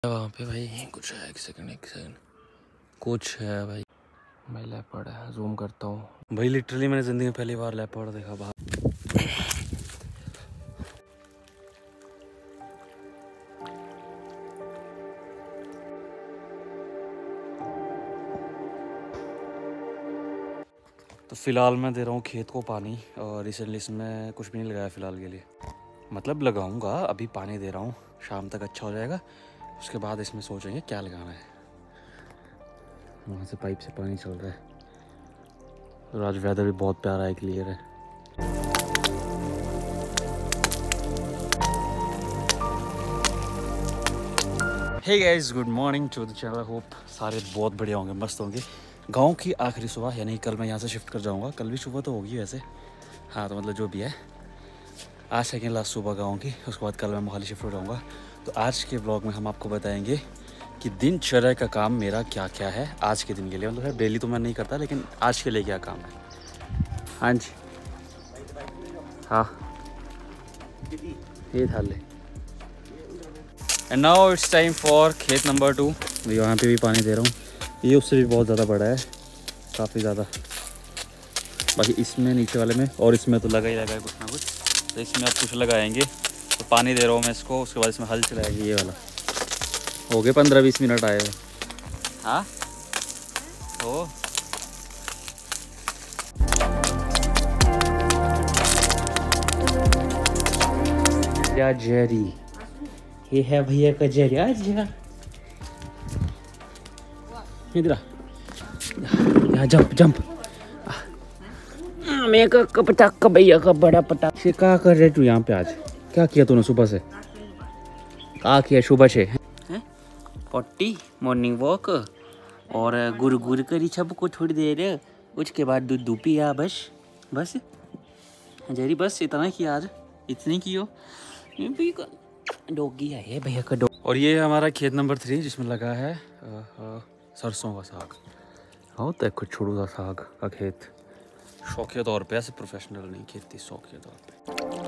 वहाँ पे भाई कुछ है। एक सेकंड कुछ है भाई। मैं लेपर्ड है, जूम करता हूँ भाई। लिटरली मैंने ज़िंदगी में पहली बार लेपर्ड देखा बाहर। तो फ़िलहाल मैं दे रहा हूँ खेत को पानी, और रिसेंटली इसमें कुछ भी नहीं लगाया फ़िलहाल के लिए। मतलब लगाऊंगा, अभी पानी दे रहा हूँ, शाम तक अच्छा हो जाएगा। उसके बाद इसमें सोचेंगे क्या लगाना है। वहाँ से पाइप से पानी चल रहा है और आज वेदर भी बहुत प्यारा है, क्लियर है। Hey guys, good morning to the channel. Hope सारे बहुत बढ़िया होंगे, मस्त होंगे। गांव की आखिरी सुबह, यानी कल मैं यहाँ से शिफ्ट कर जाऊँगा। कल भी सुबह तो होगी वैसे, हाँ तो मतलब जो भी है, आज सेकेंड लास्ट सुबह गाँव की। उसके बाद कल मैं मोहाली शिफ्ट हो जाऊँगा। तो आज के ब्लॉग में हम आपको बताएंगे कि दिनचर्या का काम मेरा क्या क्या है आज के दिन के लिए। मतलब है डेली तो मैं नहीं करता, लेकिन आज के लिए क्या काम है। हाँ जी, हाँ ये था ले। And now it's time for खेत नंबर 2। यहाँ पे भी पानी दे रहा हूँ। ये उससे भी बहुत ज़्यादा बड़ा है, काफ़ी ज़्यादा। बाकी इसमें, नीचे वाले में और इसमें तो लगा ही लगा है कुछ ना कुछ। तो इसमें अब कुछ लगाएंगे, तो पानी दे रहा हूँ मैं इसको। उसके बाद इसमें हल चलाएंगे। ये वाला हो गए 15-20 मिनट आए हुए। हाँ ओ जेरी, ये है भैया का जेरी। आज इधर यहाँ जंप जंप। मैं का पटाखा भैया का बड़ा पटाखा से क्या कर रहे तू यहाँ पे? आज क्या किया तूने सुबह से? क्या किया सुबह से? पट्टी मॉर्निंग वॉक और गुर गुर करी सबको थोड़ी देर। उसके बाद दूध पिया। बस बस जेरी, बस इतना किया आज, इतनी कियो। डॉगी है भैया का डॉग। और ये हमारा खेत नंबर 3 जिसमें लगा है सरसों का साग। हाँ तो कुछ छोड़ू सा साग का खेत, शौकिया तौर पे, ऐसे प्रोफेशनल नहीं, खेती शौकिया तौर पे।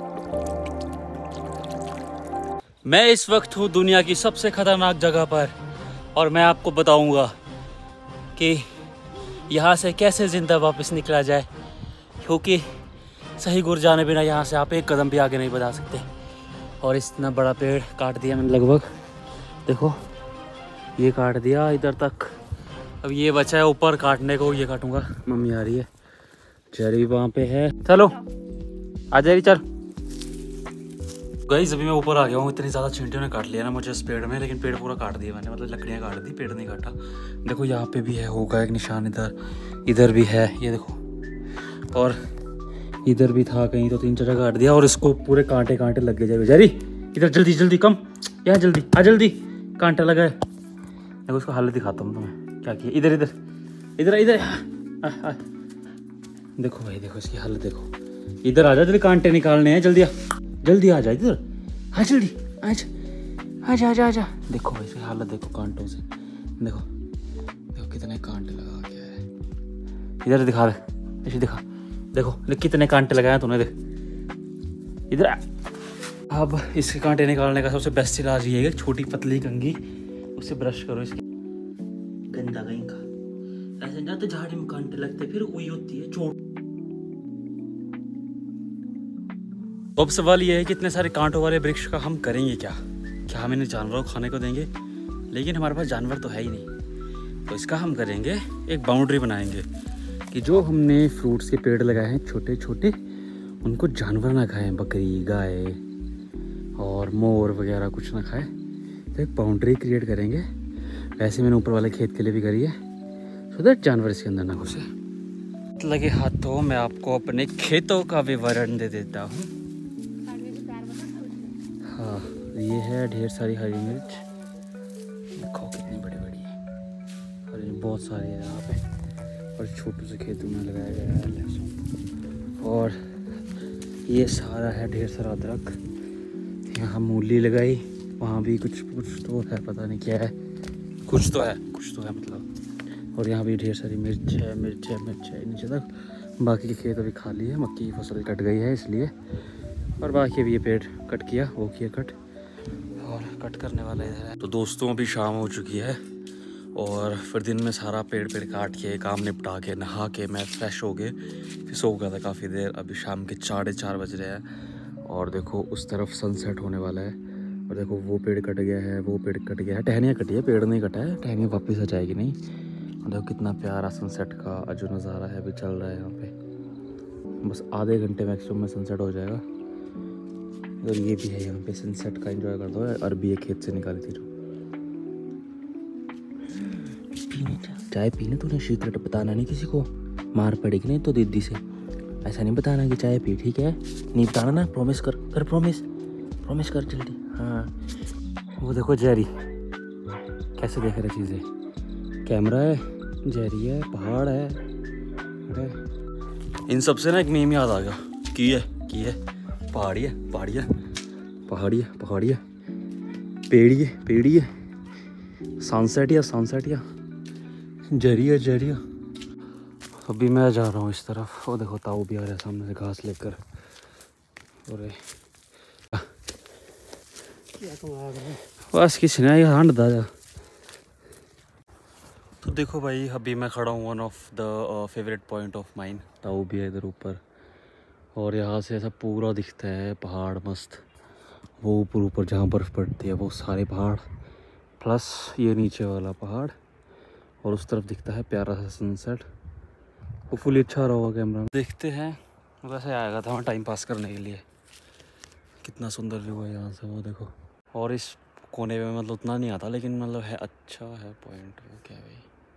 मैं इस वक्त हूँ दुनिया की सबसे खतरनाक जगह पर, और मैं आपको बताऊंगा कि यहाँ से कैसे जिंदा वापस निकला जाए, क्योंकि सही गुर जाने बिना यहाँ से आप एक कदम भी आगे नहीं बढ़ा सकते। और इतना बड़ा पेड़ काट दिया मैंने लगभग, देखो ये काट दिया इधर तक। अब ये बचा है ऊपर काटने को, ये काटूंगा। मम्मी आ रही है, जेरी भी वहाँ पे है। चलो आ जेरी चल। गाइस अभी मैं ऊपर आ गया हूँ। इतनी ज़्यादा चींटियों ने काट लिया ना मुझे इस पेड़ में, लेकिन पेड़ पूरा काट दिया मैंने, मतलब लकड़ियाँ काट दी, पेड़ नहीं काटा। देखो यहाँ पे भी है, होगा एक निशान, इधर भी है, ये देखो। और इधर भी था कहीं, तो 3 जगह काट दिया। और इसको पूरे कांटे कांटे लग गए। जेरी जेरी इधर जल्दी जल्दी, कम यहाँ जल्दी आ, जल्दी कांटे लगा है। देखो उसको हालत दिखाता हूँ तुम्हें क्या किया। इधर इधर इधर इधर देखो भाई, देखो इसकी हालत देखो। इधर आ जा, जल्दी कांटे निकालने हैं, जल्दी आ, जल्दी आ जा इधर, हाँ जल्दी आजा आजा आजा। देखो भाई इसकी हालत देखो कांटों से, देखो देखो कितने कांटे लगा के है। इधर दिखा दे, ऐसे दिखा, देखो कितने कांटे लगाए तूने, देख इधर। अब इसके कांटे निकालने का सबसे बेस्ट इलाज ये है, छोटी पतली कंघी, उससे ब्रश करो इसकी गंदा कहीं का। ऐसे ना तो झाड़ी में कांटे लगते, फिर वही होती है चोट। अब सवाल ये है कि इतने सारे कांटों वाले वृक्ष का हम करेंगे क्या? क्या हम इन्हें जानवरों को खाने को देंगे? लेकिन हमारे पास जानवर तो है ही नहीं। तो इसका हम करेंगे, एक बाउंड्री बनाएंगे कि जो हमने फ्रूट्स के पेड़ लगाए हैं छोटे छोटे, उनको जानवर ना खाएं, बकरी गाय और मोर वगैरह कुछ ना खाए। तो एक बाउंड्री क्रिएट करेंगे। वैसे मैंने ऊपर वाले खेत के लिए भी करी है, सो दैट जानवर इसके अंदर ना घुसे। लगे हाथों में आपको अपने खेतों का विवरण दे देता हूँ। हाँ ये है ढेर सारी हरी मिर्च, देखो कितनी बड़ी बड़ी है, हरी बहुत सारी है यहाँ पे। और छोटे से खेतों में लगाया गया है लहसुन। और ये सारा है ढेर सारा अदरक। यहाँ मूली लगाई, वहाँ भी कुछ तो है, पता नहीं क्या है, कुछ तो है मतलब। और यहाँ भी ढेर सारी मिर्च है नीचे तक। बाकी के खेत अभी खाली है, मक्की की फसल कट गई है इसलिए। और बाकी अभी ये पेड़ कट किया, वो किया कट, और कट करने वाला है। तो दोस्तों अभी शाम हो चुकी है और फिर दिन में सारा पेड़ काट के काम निपटा के नहा के मैं फ्रेश हो गए, फिर सो गया था काफ़ी देर। अभी शाम के 4:30 बज रहे हैं और देखो उस तरफ सनसेट होने वाला है। और देखो वो पेड़ कट गया है, वो पेड़ कट गया है, टहनियाँ कटी है, पेड़ नहीं कटा है, टहनियाँ वापस आ जाएगी नहीं। और देखो कितना प्यारा सनसेट का जो नज़ारा है अभी चल रहा है यहाँ पे। बस आधे घंटे मैक्सिमम में सनसेट हो जाएगा। और ये भी है यहाँ पे सनसेट का एंजॉय कर दो। अरबी एक खेत से निकाली थी जो चाय पीने, तूने सीक्रेट बताना नहीं किसी को, मार पड़ेगी नहीं तो दीदी से। ऐसा नहीं बताना कि चाय पी, ठीक है? नहीं बताना ना, प्रॉमिस कर कर, प्रॉमिस कर जल्दी। हाँ वो देखो जेरी कैसे देख रहे चीज़ें, कैमरा है, जेरी है, पहाड़ है। अरे इन सब से ना एक मीम याद आ गया की है पहाड़ी है, पेड़ी है, सनसेट या जरिया। अभी मैं जा रहा हूँ इस तरफ। वो देखो ताऊ भी आ रहा है सामने से घास लेकर। और बस किसी ने हंड दादा। तो देखो भाई अभी मैं खड़ा हूँ one of the favourite point of mine. ताऊ भी है इधर ऊपर और यहाँ से ऐसा पूरा दिखता है पहाड़ मस्त। वो ऊपर जहाँ बर्फ़ पड़ती है वो सारे पहाड़ प्लस ये नीचे वाला पहाड़ और उस तरफ दिखता है प्यारा सा सनसेट। वो फुल अच्छा रहा होगा कैमरा में। देखते हैं, वैसे आएगा था वहाँ टाइम पास करने के लिए। कितना सुंदर व्यू है यहाँ से, वो देखो। और इस कोने में मतलब उतना नहीं आता लेकिन मतलब है, अच्छा है पॉइंट। वो क्या है भाई,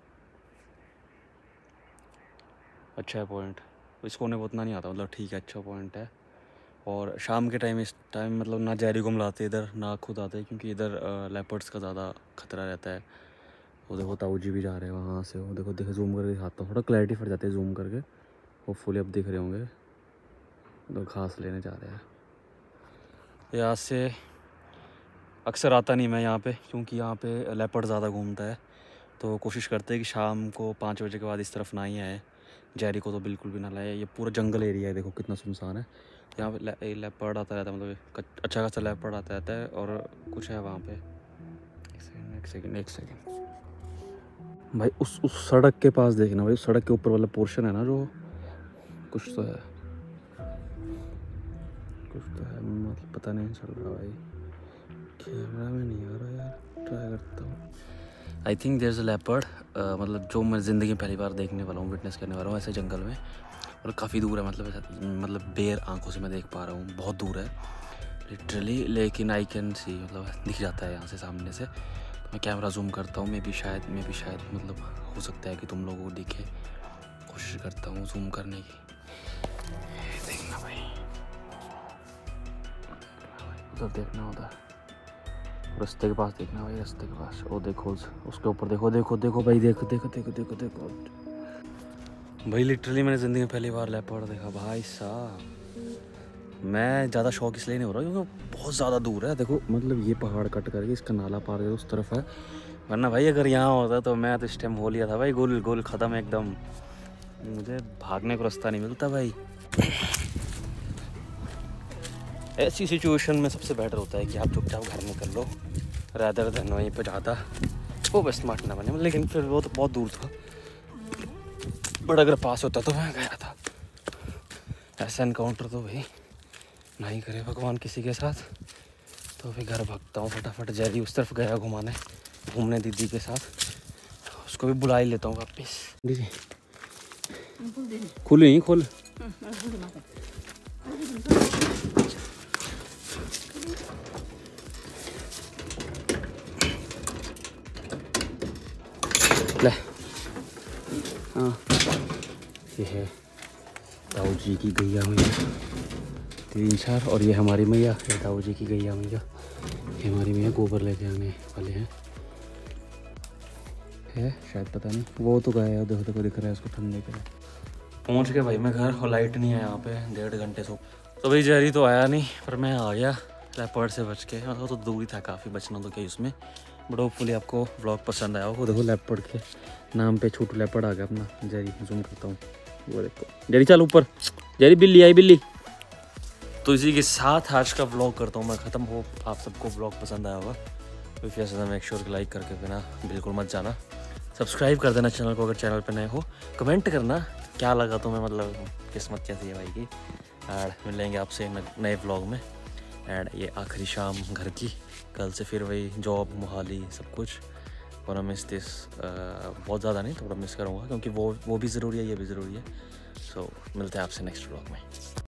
अच्छा है पॉइंट। इस कोने में उतना नहीं आता, मतलब ठीक है, अच्छा पॉइंट है। और शाम के टाइम इस टाइम मतलब ना जैरी को मिलाते इधर ना खुद आते, क्योंकि इधर लेपर्ड्स का ज़्यादा खतरा रहता है। वो देखो ताऊ जी भी जा रहे हैं वहाँ से। वो देखो जूम करके दिखाता हूँ, थोड़ा क्लैरिटी फट जाती है जूम करके। वो फुली अब दिख रहे होंगे। तो घास लेने जा रहे हैं। यहाँ से अक्सर आता नहीं मैं यहाँ पे, क्योंकि यहाँ पे लेपर्ड ज़्यादा घूमता है। तो कोशिश करते हैं कि शाम को 5 बजे के बाद इस तरफ ना ही आए। जैरी को तो बिल्कुल भी ना लाए। ये पूरा जंगल एरिया है, देखो कितना सुनसान है। यहाँ पे लेपर्ड आता रहता है, मतलब अच्छा खासा लेपर्ड आता रहता है। और कुछ है वहाँ पे, एक सेकेंड भाई, उस सड़क के पास देखना भाई, उस सड़क के ऊपर वाला पोर्शन है ना, जो कुछ तो है मतलब पता नहीं चल रहा भाई, कैमरा में नहीं आ रहा यार, ट्राई करता हूँ। I think there is a leopard, मतलब जो मैं ज़िंदगी में पहली बार देखने वाला हूँ, विटनेस करने वाला हूँ ऐसे जंगल में। और काफ़ी दूर है, मतलब बेर आंखों से मैं देख पा रहा हूँ, बहुत दूर है लिटरली, लेकिन आई कैन सी, मतलब दिख जाता है यहाँ से सामने से। मैं कैमरा जूम करता हूँ, मैं भी शायद मतलब हो सकता है कि तुम लोगों को दिखे। कोशिश करता हूँ जूम करने की। देखना भाई, उधर देखना, उधर रास्ते के पास देखना भाई, रास्ते के पास। वो देखो उसके ऊपर, देखो भाई, देखो भाई। लिटरली मैंने ज़िंदगी में पहली बार लेपर्ड देखा भाई साहब। मैं ज़्यादा शौक इसलिए नहीं हो रहा क्योंकि बहुत ज़्यादा दूर है। देखो मतलब ये पहाड़ कट करके इसका नाला पार करके उस तरफ है, वरना भाई अगर यहाँ होता तो मैं तो इस टाइम हो लिया था भाई, गोल ख़त्म एकदम। मुझे भागने को रास्ता नहीं मिलता भाई। ऐसी सिचुएशन में सबसे बेटर होता है कि आप चुपचाप घर में कर लो, रादर देन वहीं पर जाता वो बस स्मार्ट ना बने। लेकिन फिर वो तो बहुत दूर था, बट अगर पास होता तो मैं गया था। ऐसा इनकाउंटर तो भाई नहीं करे भगवान किसी के साथ। तो फिर घर भागता हूँ फटाफट। जैरी उस तरफ गया घूमने दीदी के साथ, उसको भी बुला ही लेता हूँ वापस। खुल नहीं खोल। ले हाँ, ये है ताऊ जी की गैया मैया 3-4, और ये हमारी मैया है ताऊ जी की गैया मैया। ये हमारी मैया गोबर लेके आने वाले हैं, है शायद, पता नहीं। वो तो गया है, देखो दिख रहा है उसको ठंडे के लिए। पहुंच गया भाई मैं घर, और लाइट नहीं है यहाँ पे 1.5 घंटे से। तो भाई जैरी तो आया नहीं, पर मैं आ गया लेपर्ड से बच के। मतलब तो दूर ही था काफ़ी, बचना तो क्या उसमें। बट होपफुली आपको व्लॉग पसंद आया हो। देखो लेपर्ड के नाम पे छोटू लेपर्ड आ गया अपना। जैरी जूम करता हूँ, वो देखो जैरी, चल ऊपर जैरी, बिल्ली आई बिल्ली। तो इसी के साथ आज का व्लॉग करता हूँ मैं ख़त्म। हो आप सबको व्लॉग पसंद आया होगा। तो फिर मेक श्योर कि लाइक करके बिना बिल्कुल मत जाना। सब्सक्राइब कर देना चैनल को अगर चैनल पे नए हो। कमेंट करना क्या लगा तुम्हें, मतलब किस्मत कैसी है भाई की। एंड मिलेंगे आपसे नए व्लॉग में। एंड ये आखिरी शाम घर की, कल से फिर वही जॉब मोहाली सब कुछ। और मिस दिस बहुत ज़्यादा नहीं, थोड़ा मिस करूँगा क्योंकि वो भी ज़रूरी है, ये भी ज़रूरी है। सो मिलते हैं आपसे नेक्स्ट व्लॉग में।